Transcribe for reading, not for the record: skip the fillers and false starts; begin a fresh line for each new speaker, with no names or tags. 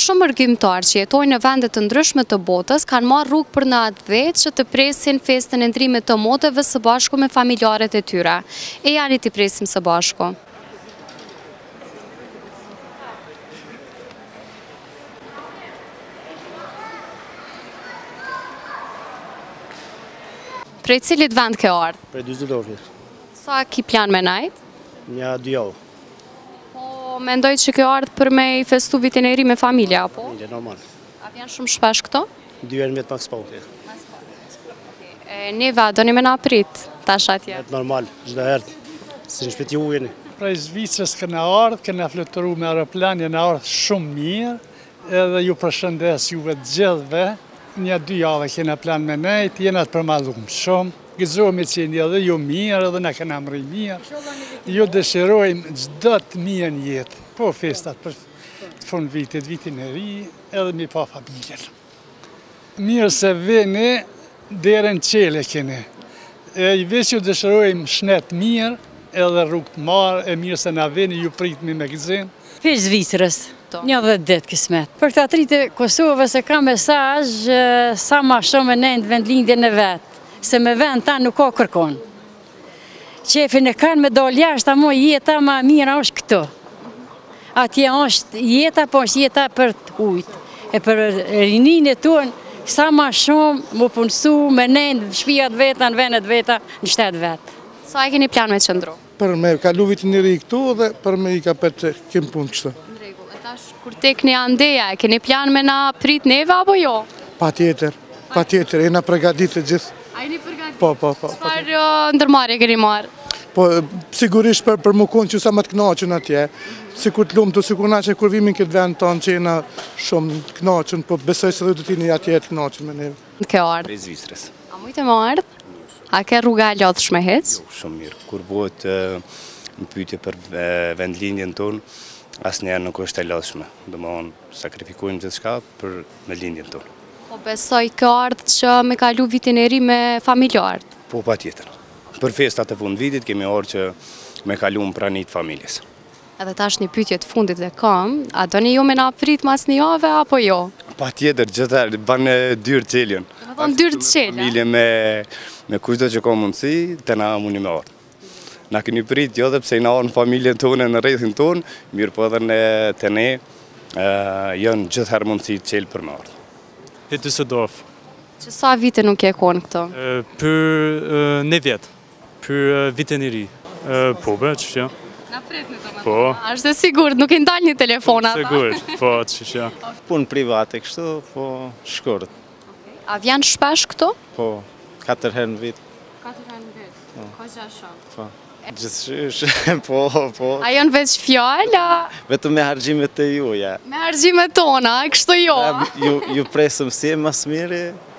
shumë argjimtar që jetojnë në vende të ndryshme të botës kanë marrë rrugë për në atë vetë që të presin festën e ndrimit të moteve së bashku me familjarët e tyre. E janë t'i presim së bashku. Prej cilit vend ke ardhur?
Prej Düsseldorfit.
Sa ki plan me najt?
Nja 2 javë.
Po, mendoj që ke ardhur për me i festu vitin e ri me familja, apo?
Familje, normal.
A vjen shumë shpesh këto?
2 herë në vjetë pak s'pauti.
Neva, do një me na prit, tash atje.
Normal, çdo herë, si në shpiti ujeni.
Prej Zvicrës këna ardhë, këna fluturu me aeroplan, jena ardhë shumë mirë, edhe ju përshëndes juve të gjithve. Nja 2 javë kena plan me nejt, jena të përmallum shumë, gëzohemi që jeni edhe ju mirë, edhe na kena mri mirë. Ju dëshirojmë çdo të mirë në jetë, po festat për fund vitit, vitin e ri, edhe mi pa familjen. Mirë se vini, derën qele keni. I veç ju dëshirojmë shnet mirë, edhe rrugë të marë, e mirë se na vini, ju pritmi me gëzim.
Për Zvicrës, 11 ditë kismet. Për të atritë Kosovës e ka mesazh sa ma shumë e nejnë vendlindjen e vetë, se me vend ta nuk ka kërkon. Qefin e kanë me dal jashtë, amo jeta ma mira është këto. Atje është jeta, po është jeta për të ujtë. E për rinin e tonë, sa ma shumë mu punësu me nejnë shpijat veta, në venet veta, në shtetë vetë.
Sa e keni plan me qëndru?
Për me kalu vitin e ri këtu dhe për me i ka për që kemë punë kështë.
Në rregull, e tash kur tek një andeja, e keni plan me na prit neve apo jo?
Pa tjetër, e na pregadit të gjithë.
A jeni përgatitur?
Po.
Çfarë ndërmarrje keni marrë?
Po, sigurisht për më konë që sa më të knaqën atje, si kur të lumë të sikur na që kur vimin këtë vend tonë që jena shumë të knaqën, po besoj se dhe të tini atje të knaqën me neve.
Ke ardhë?
Prej Zvicrës.
A mujtë me ardhë? A ke rruga e lodhshme hec?
Jo, shumë mirë. Kur bëhet në pyetje për vendlindjen tonë, asnjëherë nuk është e lodhshme. Domthonë, sakrifikojmë gjithçka për vendlindjen tonë.
Po besoj ke ardhë që me kalu vitin e ri me familjarët?
Po, patjetër. Për festat e fund vitit kemi ardhur që me kalu në pranit familjes.
Edhe tash një pyetje të fundit dhe kam, a doni ju me na prit mas një jave apo jo?
Patjetër, gjithëherë banë dyrë çeljen.
Do të thonë dyrë çelja.
Familje me kushdo që ka mundësi, të na mundi me ardhë. Na keni prit jo dhe pse na ardhën familjen tonë në rrethin tonë, mirë po edhe të ne janë gjithëherë mundësi të çel për me ardhë.
E Düsseldorf.
Që sa vite nuk je konë këto?
Për 9 vjetë, për vitin e ri. Po, që
Na pritni të më
Po.
Ashtë e sigurt, nuk i ndalë një telefon ata?
Sigur, po, që
Punë private kështu, po shkurt.
A vjen shpesh këto?
Po, 4 herë në vit.
4 herë në vit. Ka gja shumë.
Po. Gjithçysh, po.
A janë veç fjalla?
Vetëm me harxhimet e juja.
Me harxhimet tona, kështu jo?
Ju presëm si e mas miri,